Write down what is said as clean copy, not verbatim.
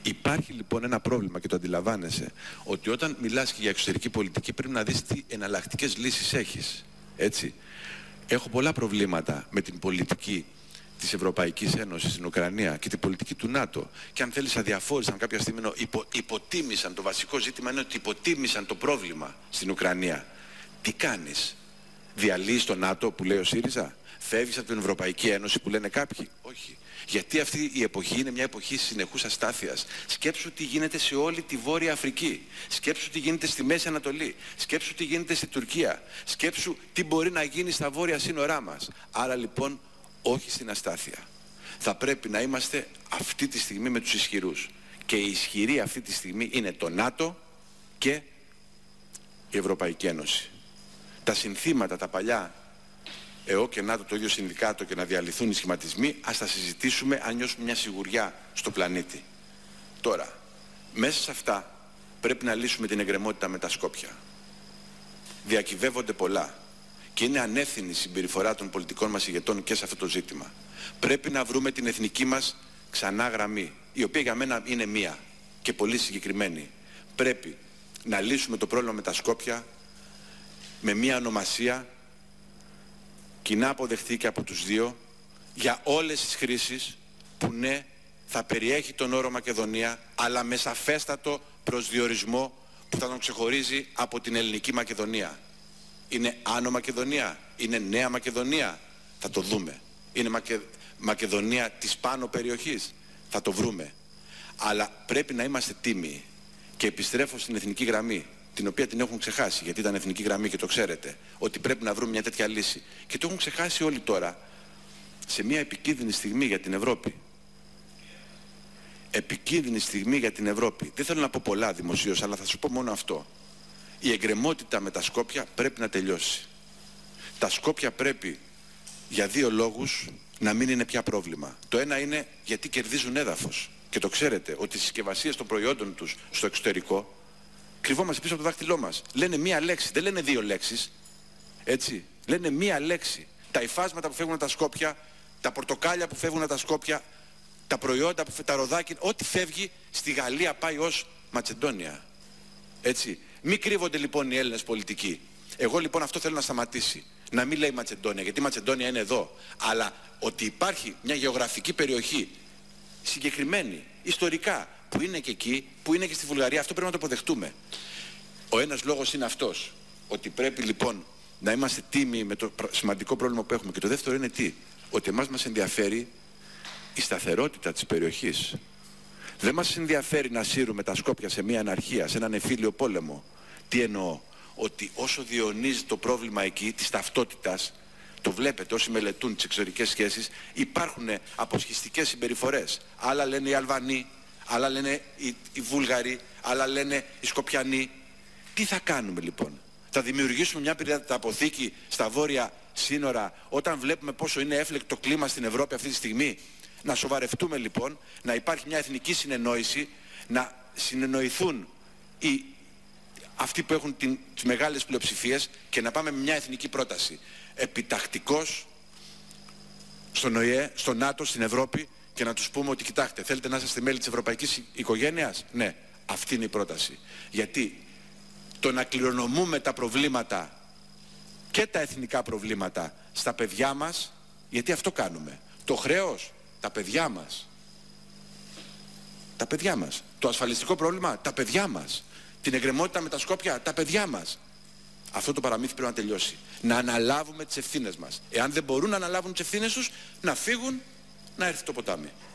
Υπάρχει λοιπόν ένα πρόβλημα και το αντιλαμβάνεσαι, ότι όταν μιλάς και για εξωτερική πολιτική πρέπει να δεις τι εναλλακτικές λύσεις έχεις. Έτσι. Έχω πολλά προβλήματα με την πολιτική της Ευρωπαϊκής Ένωσης στην Ουκρανία και την πολιτική του ΝΑΤΟ. Και αν θέλεις αδιαφόρησαν κάποια στιγμή, υποτίμησαν, το βασικό ζήτημα είναι ότι υποτίμησαν το πρόβλημα στην Ουκρανία. Τι κάνεις? Διαλύεις το ΝΑΤΟ που λέει ο ΣΥΡΙΖΑ? Φεύγεις από την Ευρωπαϊκή Ένωση που λένε κάποιοι? Όχι. Γιατί αυτή η εποχή είναι μια εποχή συνεχούς αστάθειας. Σκέψου τι γίνεται σε όλη τη Βόρεια Αφρική. Σκέψου τι γίνεται στη Μέση Ανατολή. Σκέψου τι γίνεται στη Τουρκία. Σκέψου τι μπορεί να γίνει στα βόρεια σύνορά μας. Άρα λοιπόν όχι στην αστάθεια. Θα πρέπει να είμαστε αυτή τη στιγμή με τους ισχυρούς. Και οι ισχυροί αυτή τη στιγμή είναι το ΝΑΤΟ και η Ευρωπαϊκή Ένωση. Τα συνθήματα, τα παλιά, ΕΟ και ΝΑΤΟ, το ίδιο συνδικάτο, και να διαλυθούν οι σχηματισμοί, ας τα συζητήσουμε αν νιώσουμε μια σιγουριά στο πλανήτη. Τώρα, μέσα σε αυτά πρέπει να λύσουμε την εγκρεμότητα με τα Σκόπια. Διακυβεύονται πολλά και είναι ανεύθυνη η συμπεριφορά των πολιτικών μας ηγετών και σε αυτό το ζήτημα. Πρέπει να βρούμε την εθνική μας ξανά γραμμή, η οποία για μένα είναι μία και πολύ συγκεκριμένη. Πρέπει να λύσουμε το πρόβλημα με τα Σκόπια με μία ονομασία κοινά αποδεχτεί και από τους δύο, για όλες τις χρήσεις, που ναι, θα περιέχει τον όρο Μακεδονία, αλλά με σαφέστατο προσδιορισμό που θα τον ξεχωρίζει από την ελληνική Μακεδονία. Είναι Άνω Μακεδονία? Είναι Νέα Μακεδονία? Θα το δούμε. Είναι Μακεδονία της πάνω περιοχής? Θα το βρούμε. Αλλά πρέπει να είμαστε τίμιοι. Και επιστρέφω στην εθνική γραμμή, την οποία την έχουν ξεχάσει, γιατί ήταν εθνική γραμμή και το ξέρετε, ότι πρέπει να βρούμε μια τέτοια λύση. Και το έχουν ξεχάσει όλοι τώρα, σε μια επικίνδυνη στιγμή για την Ευρώπη. Επικίνδυνη στιγμή για την Ευρώπη. Δεν θέλω να πω πολλά δημοσίως, αλλά θα σου πω μόνο αυτό. Η εγκρεμότητα με τα Σκόπια πρέπει να τελειώσει. Τα Σκόπια πρέπει, για δύο λόγους, να μην είναι πια πρόβλημα. Το ένα είναι γιατί κερδίζουν έδαφος. Και το ξέρετε, ότι οι συσκευασίες των προϊόντων τους στο εξωτερικό κρυβόμαστε πίσω από το δάχτυλό μας. Λένε μία λέξη, δεν λένε δύο λέξεις. Έτσι. Λένε μία λέξη. Τα υφάσματα που φεύγουν από τα Σκόπια, τα πορτοκάλια που φεύγουν από τα Σκόπια, τα προϊόντα, τα ροδάκια, ό,τι φεύγει στη Γαλλία πάει ως Μακεδόνια. Έτσι. Μην κρύβονται λοιπόν οι Έλληνες πολιτικοί. Εγώ λοιπόν αυτό θέλω να σταματήσει. Να μην λέει Μακεδόνια, γιατί η Μακεδόνια είναι εδώ. Αλλά ότι υπάρχει μια γεωγραφική περιοχή συγκεκριμένη, ιστορικά, που είναι και εκεί, που είναι και στη Βουλγαρία, αυτό πρέπει να το αποδεχτούμε. Ο ένας λόγος είναι αυτός. Ότι πρέπει λοιπόν να είμαστε τίμοι με το σημαντικό πρόβλημα που έχουμε. Και το δεύτερο είναι τι? Ότι εμάς μας ενδιαφέρει η σταθερότητα της περιοχής. Δεν μας ενδιαφέρει να σύρουμε τα Σκόπια σε μια αναρχία, σε έναν εμφύλιο πόλεμο. Τι εννοώ? Ότι όσο διονύζει το πρόβλημα εκεί της ταυτότητας, το βλέπετε όσοι μελετούν τις εξωτερικές σχέσεις, υπάρχουν αποσχιστικές συμπεριφορές. Άλλα λένε οι Αλβανοί, άλλα λένε οι Βούλγαροι, άλλα λένε οι Σκοπιανοί. Τι θα κάνουμε λοιπόν? Θα δημιουργήσουμε μια πυρηνική στα βόρεια σύνορα όταν βλέπουμε πόσο είναι έφλεκτο κλίμα στην Ευρώπη αυτή τη στιγμή? Να σοβαρευτούμε λοιπόν, να υπάρχει μια εθνική συνεννόηση, να συνεννοηθούν αυτοί που έχουν τις μεγάλες πλειοψηφίες και να πάμε με μια εθνική πρόταση. Επιτακτικός στον ΟΗΕ, στο ΝΑΤΟ, στην Ευρώπη, και να τους πούμε ότι κοιτάξτε, θέλετε να είσαστε μέλη της ευρωπαϊκής οικογένειας? Ναι, αυτή είναι η πρόταση. Γιατί το να κληρονομούμε τα προβλήματα και τα εθνικά προβλήματα στα παιδιά μας, γιατί αυτό κάνουμε. Το χρέος, τα παιδιά μας. Τα παιδιά μας. Το ασφαλιστικό πρόβλημα, τα παιδιά μας. Την εγκρεμότητα με τα Σκόπια, τα παιδιά μας. Αυτό το παραμύθι πρέπει να τελειώσει. Να αναλάβουμε τις ευθύνες μας. Εάν δεν μπορούν να αναλάβουν τις ευθύνες τους, να φύγουν, να έρθει το ποτάμι.